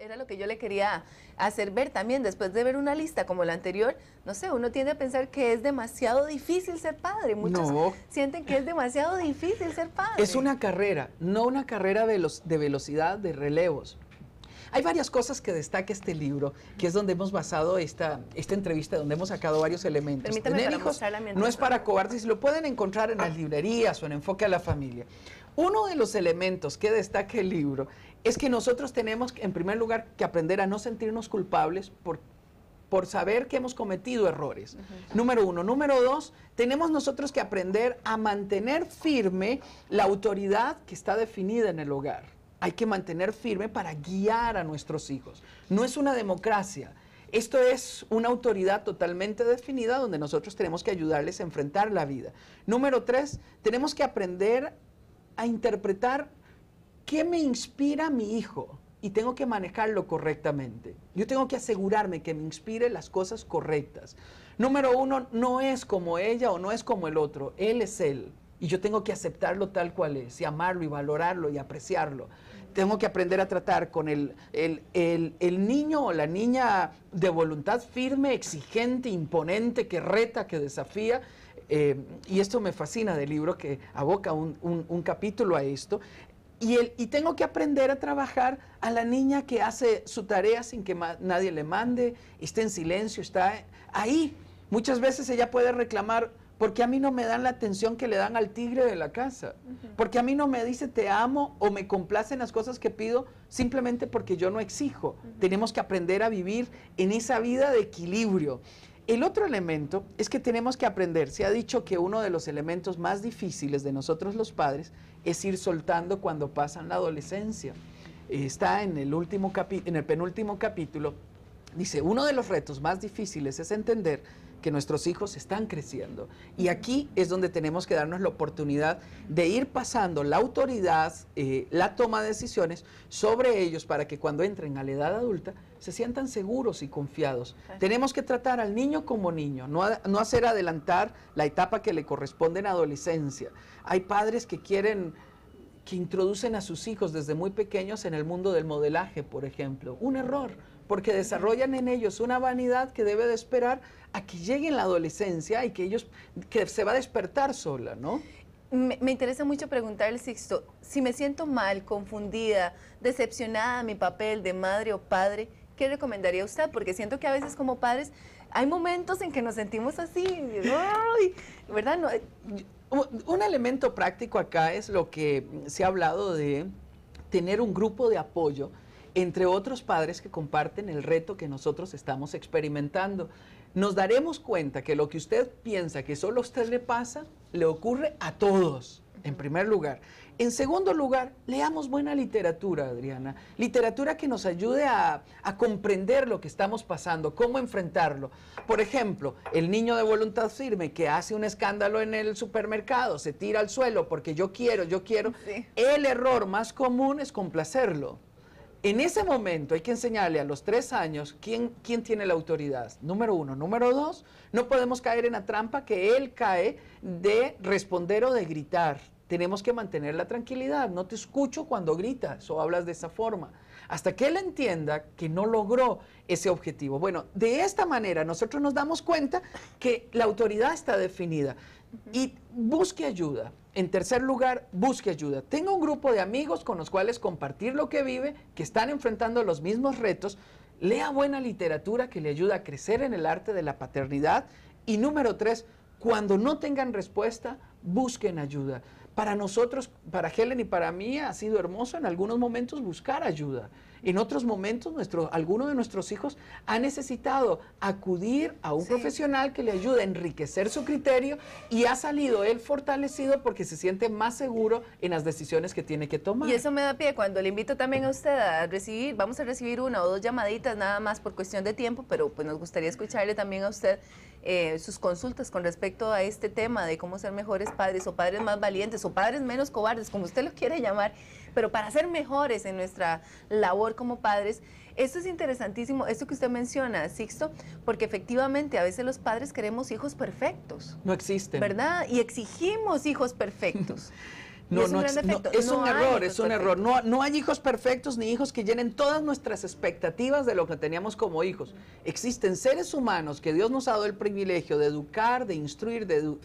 Era lo que yo le quería hacer ver también, después de ver una lista como la anterior, no sé, uno tiende a pensar que es demasiado difícil ser padre. Muchos sienten que es demasiado difícil ser padre. Es una carrera, no una carrera de velocidad, de relevos. Hay varias cosas que destaca este libro, que es donde hemos basado esta entrevista, donde hemos sacado varios elementos. Permítame Tener hijos no es para cobardes, lo pueden encontrar en las librerías o en Enfoque a la Familia. Uno de los elementos que destaca el libro es que nosotros tenemos, en primer lugar, que aprender a no sentirnos culpables por saber que hemos cometido errores. Número uno. Número dos, tenemos nosotros que aprender a mantener firme la autoridad que está definida en el hogar. Hay que mantener firme para guiar a nuestros hijos. No es una democracia. Esto es una autoridad totalmente definida donde nosotros tenemos que ayudarles a enfrentar la vida. Número tres, tenemos que aprender a interpretar qué me inspira a mi hijo y tengo que manejarlo correctamente. Yo tengo que asegurarme que me inspire las cosas correctas. Número uno, no es como ella o no es como el otro. Él es él. Y yo tengo que aceptarlo tal cual es, y amarlo, y valorarlo, y apreciarlo. Tengo que aprender a tratar con el niño o la niña de voluntad firme, exigente, imponente, que reta, que desafía. Y esto me fascina del libro, que aboca un capítulo a esto. Y tengo que aprender a trabajar a la niña que hace su tarea sin que nadie le mande, está en silencio, está ahí. Muchas veces ella puede reclamar: porque a mí no me dan la atención que le dan al tigre de la casa, porque a mí no me dice te amo o me complacen las cosas que pido simplemente porque yo no exijo. Tenemos que aprender a vivir en esa vida de equilibrio. El otro elemento es que tenemos que aprender, se ha dicho que uno de los elementos más difíciles de nosotros los padres es ir soltando cuando pasan la adolescencia. Está en el penúltimo capítulo, dice, uno de los retos más difíciles es entender que nuestros hijos están creciendo. Y aquí es donde tenemos que darnos la oportunidad de ir pasando la autoridad, la toma de decisiones sobre ellos para que cuando entren a la edad adulta se sientan seguros y confiados. Tenemos que tratar al niño como niño, no hacer adelantar la etapa que le corresponde en adolescencia. Hay padres que introducen a sus hijos desde muy pequeños en el mundo del modelaje, por ejemplo. Un error, porque desarrollan en ellos una vanidad que debe de esperar a que lleguen la adolescencia y que se va a despertar sola, ¿no? Me interesa mucho preguntarle, Sixto, si me siento mal, confundida, decepcionada de mi papel de madre o padre, ¿qué recomendaría usted? Porque siento que a veces como padres hay momentos en que nos sentimos así, ¿verdad? No, un elemento práctico acá es lo que se ha hablado de tener un grupo de apoyo entre otros padres que comparten el reto que nosotros estamos experimentando. Nos daremos cuenta que lo que usted piensa que solo a usted le pasa, le ocurre a todos, en primer lugar. En segundo lugar, leamos buena literatura, Adriana. Literatura que nos ayude a comprender lo que estamos pasando, cómo enfrentarlo. Por ejemplo, el niño de voluntad firme que hace un escándalo en el supermercado, se tira al suelo porque yo quiero. Sí. El error más común es complacerlo. En ese momento hay que enseñarle a los 3 años quién tiene la autoridad. Número uno. Número dos, no podemos caer en la trampa que él cae de responder o de gritar. Tenemos que mantener la tranquilidad. No te escucho cuando gritas o hablas de esa forma. Hasta que él entienda que no logró ese objetivo. Bueno, de esta manera nosotros nos damos cuenta que la autoridad está definida. Y busque ayuda. En tercer lugar, busque ayuda. Tenga un grupo de amigos con los cuales compartir lo que vive, que están enfrentando los mismos retos. Lea buena literatura que le ayuda a crecer en el arte de la paternidad. Y número 3, cuando no tengan respuesta, busquen ayuda. Para nosotros, para Helen y para mí, ha sido hermoso en algunos momentos buscar ayuda. En otros momentos, alguno de nuestros hijos ha necesitado acudir a un profesional que le ayude a enriquecer su criterio y ha salido él fortalecido porque se siente más seguro en las decisiones que tiene que tomar. Y eso me da pie cuando le invito también a usted a vamos a recibir 1 o 2 llamaditas nada más por cuestión de tiempo, pero pues nos gustaría escucharle también a usted sus consultas con respecto a este tema de cómo ser mejores padres o padres más valientes o padres menos cobardes, como usted lo quiere llamar, pero para ser mejores en nuestra labor como padres. Esto es interesantísimo, esto que usted menciona, Sixto, porque efectivamente a veces los padres queremos hijos perfectos. No existen. ¿Verdad? Y exigimos hijos perfectos. No, es un no, gran defecto. es No un hay error, hijos es un error. perfectos. No hay hijos perfectos ni hijos que llenen todas nuestras expectativas de lo que teníamos como hijos. Existen seres humanos que Dios nos ha dado el privilegio de educar, de instruir,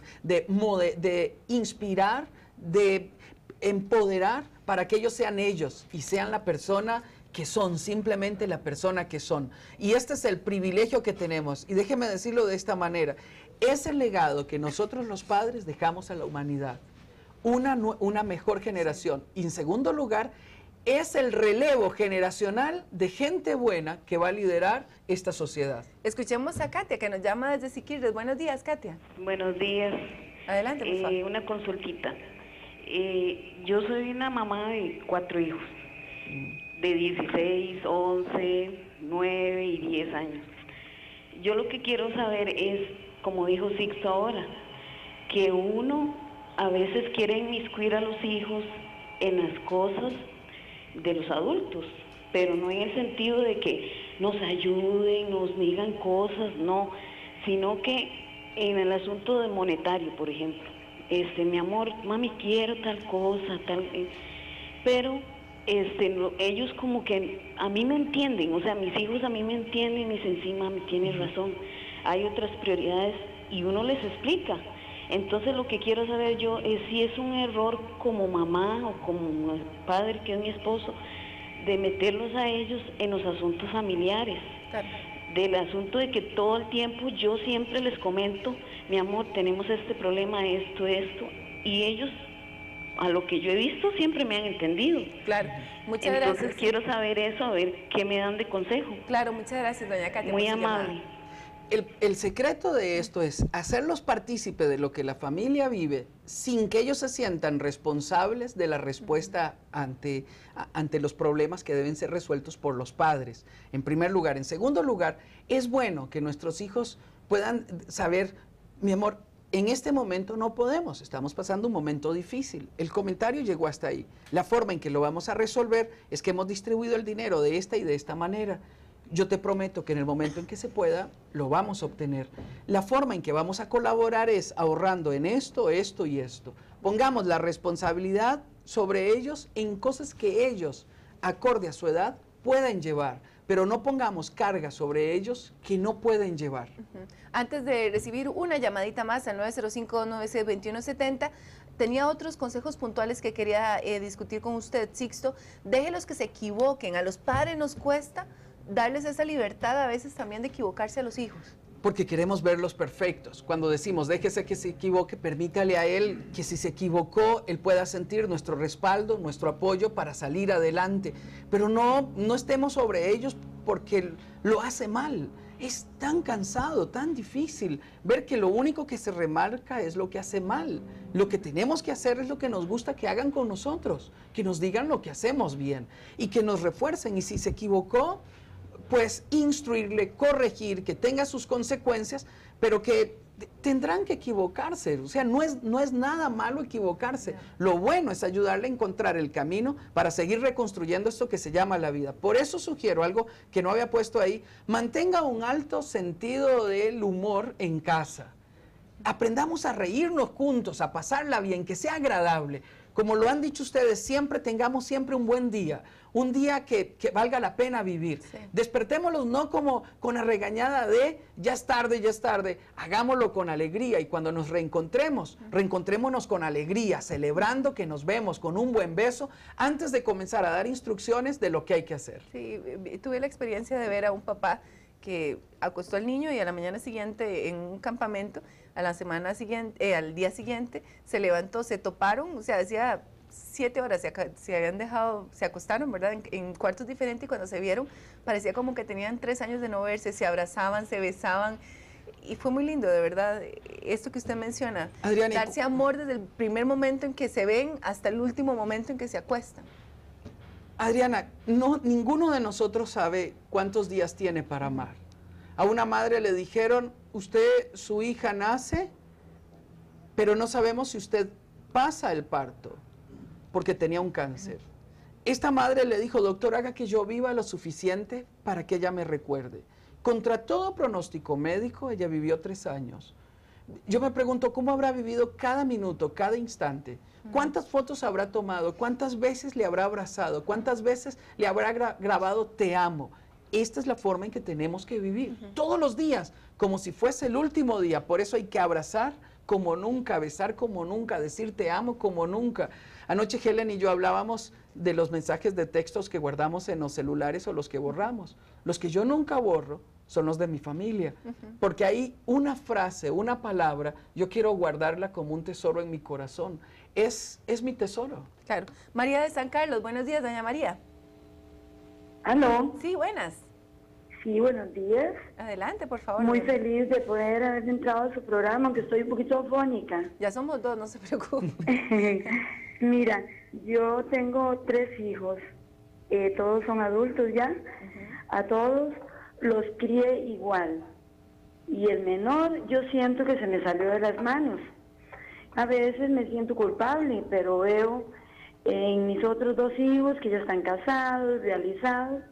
de inspirar, de empoderar para que ellos sean ellos y sean la persona que son, simplemente la persona que son. Y este es el privilegio que tenemos. Y déjeme decirlo de esta manera. Es el legado que nosotros los padres dejamos a la humanidad. Una mejor generación. Y en segundo lugar, es el relevo generacional de gente buena que va a liderar esta sociedad. Escuchemos a Katia, que nos llama desde Siquirres. Buenos días, Katia. Buenos días. Adelante, por favor. Una consultita. Yo soy una mamá de 4 hijos, de 16, 11, 9 y 10 años. Yo lo que quiero saber es, como dijo Sixto ahora, que uno a veces quiere inmiscuir a los hijos en las cosas de los adultos, pero no en el sentido de que nos ayuden, nos digan cosas, no, sino que en el asunto de monetario, por ejemplo. Mi amor, mami, quiero tal cosa, pero ellos como que a mí me entienden, o sea, mis hijos a mí me entienden y dicen, sí, mami, tienes razón, hay otras prioridades y uno les explica. Entonces lo que quiero saber yo es si es un error como mamá o como padre, que es mi esposo, de meterlos a ellos en los asuntos familiares. Claro. Del asunto de que todo el tiempo yo siempre les comento, mi amor, tenemos este problema, esto, y ellos, a lo que yo he visto, siempre me han entendido. Claro, muchas Entonces gracias. quiero saber eso, a ver qué me dan de consejo. Claro, muchas gracias, doña Katia. Muy por su llamada. amable. El secreto de esto es hacerlos partícipe de lo que la familia vive sin que ellos se sientan responsables de la respuesta ante los problemas que deben ser resueltos por los padres, en primer lugar. En segundo lugar, es bueno que nuestros hijos puedan saber, mi amor, en este momento no podemos, estamos pasando un momento difícil. El comentario llegó hasta ahí. La forma en que lo vamos a resolver es que hemos distribuido el dinero de esta y de esta manera. Yo te prometo que en el momento en que se pueda, lo vamos a obtener. La forma en que vamos a colaborar es ahorrando en esto, esto y esto. Pongamos la responsabilidad sobre ellos en cosas que ellos, acorde a su edad, pueden llevar, pero no pongamos carga sobre ellos que no pueden llevar. Antes de recibir una llamadita más al 905-296-2170, tenía otros consejos puntuales que quería discutir con usted, Sixto. Déjelos que se equivoquen. A los padres nos cuesta darles esa libertad a veces también de equivocarse a los hijos. Porque queremos verlos perfectos. Cuando decimos, déjese que se equivoque, permítale a él que si se equivocó, él pueda sentir nuestro respaldo, nuestro apoyo para salir adelante. Pero no estemos sobre ellos porque lo hace mal. Es tan cansado, tan difícil ver que lo único que se remarca es lo que hace mal. Lo que tenemos que hacer es lo que nos gusta que hagan con nosotros, que nos digan lo que hacemos bien y que nos refuercen. Y si se equivocó, pues instruirle, corregir, que tenga sus consecuencias, pero que tendrán que equivocarse. O sea, no es nada malo equivocarse. Lo bueno es ayudarle a encontrar el camino para seguir reconstruyendo esto que se llama la vida. Por eso sugiero algo que no había puesto ahí. Mantenga un alto sentido del humor en casa. Aprendamos a reírnos juntos, a pasarla bien, que sea agradable. Como lo han dicho ustedes, tengamos siempre un buen día, un día que valga la pena vivir. Sí. Despertémoslos no como con la regañada de ya es tarde, hagámoslo con alegría y cuando nos reencontrémonos con alegría, celebrando que nos vemos con un buen beso antes de comenzar a dar instrucciones de lo que hay que hacer. Sí, tuve la experiencia de ver a un papá que acostó al niño y a la mañana siguiente en un campamento, a la semana siguiente, al día siguiente, se levantó, se toparon, o sea, hacía 7 horas, se habían dejado, se acostaron, ¿verdad?, en cuartos diferentes y cuando se vieron, parecía como que tenían 3 años de no verse, se abrazaban, se besaban y fue muy lindo, de verdad, esto que usted menciona, Adriana, darse amor desde el primer momento en que se ven hasta el último momento en que se acuestan. Adriana, ninguno de nosotros sabe cuántos días tiene para amar. A una madre le dijeron, su hija nace, pero no sabemos si usted pasa el parto, porque tenía un cáncer. Esta madre le dijo, doctor, haga que yo viva lo suficiente para que ella me recuerde. Contra todo pronóstico médico, ella vivió 3 años. Yo me pregunto cómo habrá vivido cada minuto, cada instante. ¿Cuántas fotos habrá tomado? ¿Cuántas veces le habrá abrazado? ¿Cuántas veces le habrá grabado te amo? Esta es la forma en que tenemos que vivir todos los días, como si fuese el último día. Por eso hay que abrazar como nunca, besar como nunca, decir te amo como nunca. Anoche Helen y yo hablábamos de los mensajes de textos que guardamos en los celulares o los que borramos. Los que yo nunca borro son los de mi familia, porque ahí una frase, una palabra, yo quiero guardarla como un tesoro en mi corazón. Es mi tesoro. Claro. María de San Carlos, buenos días, doña María. ¿Aló? Sí, buenas. Sí, buenos días. Adelante, por favor. Muy feliz de poder haber entrado a su programa, aunque estoy un poquito afónica. Ya somos dos, no se preocupe. Mira, yo tengo 3 hijos, todos son adultos ya, a todos los crié igual. Y el menor yo siento que se me salió de las manos. A veces me siento culpable, pero veo en mis otros 2 hijos que ya están casados, realizados,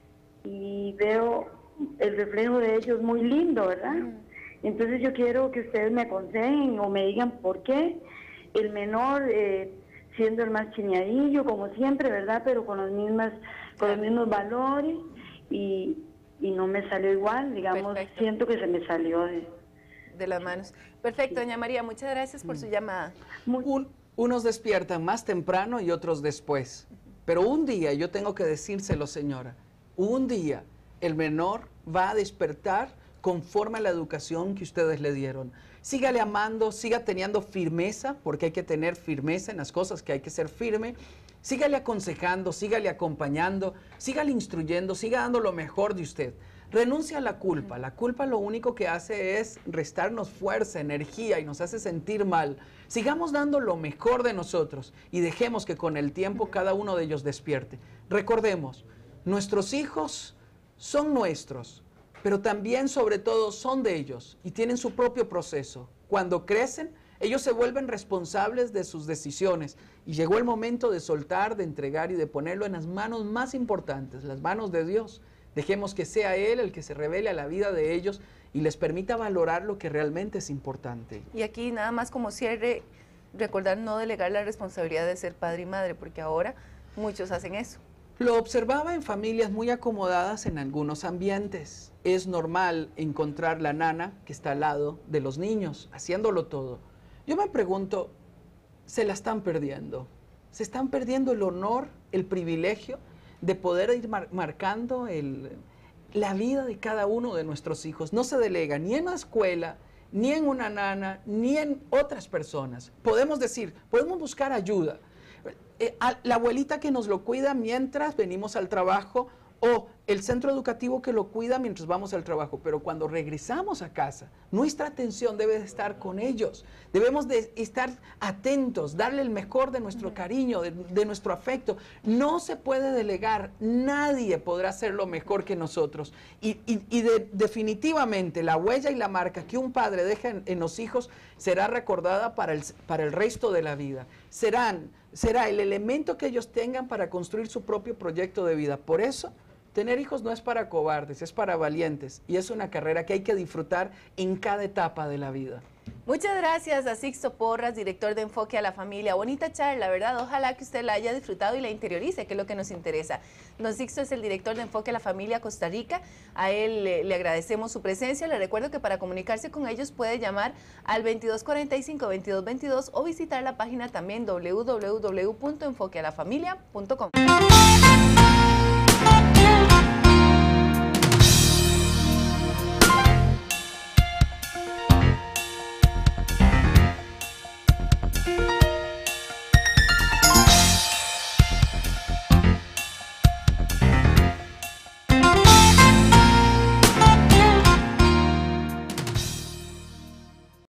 y veo el reflejo de ellos muy lindo, ¿verdad? Entonces yo quiero que ustedes me aconsejen o me digan por qué el menor, siendo el más chineadillo, como siempre, ¿verdad? Pero con los mismos valores, y no me salió igual, digamos. Perfecto. Siento que se me salió de las manos. Perfecto, doña María, muchas gracias por su llamada. Unos despiertan más temprano y otros después. Pero un día, yo tengo que decírselo, señora, un día el menor va a despertar conforme a la educación que ustedes le dieron. Sígale amando, siga teniendo firmeza, porque hay que tener firmeza en las cosas que hay que ser firme. Sígale aconsejando, sígale acompañando, sígale instruyendo, siga dando lo mejor de usted. Renuncia a la culpa. La culpa lo único que hace es restarnos fuerza, energía y nos hace sentir mal. Sigamos dando lo mejor de nosotros y dejemos que con el tiempo cada uno de ellos despierte. Recordemos, nuestros hijos son nuestros, pero también sobre todo son de ellos y tienen su propio proceso. Cuando crecen, ellos se vuelven responsables de sus decisiones y llegó el momento de soltar, de entregar y de ponerlo en las manos más importantes, las manos de Dios. Dejemos que sea Él el que se revele a la vida de ellos y les permita valorar lo que realmente es importante. Y aquí nada más como cierre, recordar no delegar la responsabilidad de ser padre y madre, porque ahora muchos hacen eso. Lo observaba en familias muy acomodadas en algunos ambientes. Es normal encontrar la nana que está al lado de los niños, haciéndolo todo. Yo me pregunto, ¿se la están perdiendo? ¿Se están perdiendo el honor, el privilegio de poder ir marcando la vida de cada uno de nuestros hijos? No se delega ni en la escuela, ni en una nana, ni en otras personas. Podemos decir, podemos buscar ayuda. La abuelita que nos lo cuida mientras venimos al trabajo o el centro educativo que lo cuida mientras vamos al trabajo, pero cuando regresamos a casa, nuestra atención debe de estar con ellos. Debemos de estar atentos, darle el mejor de nuestro cariño, de nuestro afecto. No se puede delegar, nadie podrá hacerlo mejor que nosotros. Definitivamente la huella y la marca que un padre deja en los hijos será recordada para el resto de la vida. Será el elemento que ellos tengan para construir su propio proyecto de vida. Por eso, tener hijos no es para cobardes, es para valientes. Y es una carrera que hay que disfrutar en cada etapa de la vida. Muchas gracias a Sixto Porras, director de Enfoque a la Familia. Bonita charla, ¿verdad? Ojalá que usted la haya disfrutado y la interiorice, que es lo que nos interesa. Don Sixto es el director de Enfoque a la Familia Costa Rica. A él le agradecemos su presencia. Le recuerdo que para comunicarse con ellos puede llamar al 2245-2222 o visitar la página también www.enfoquealafamilia.com.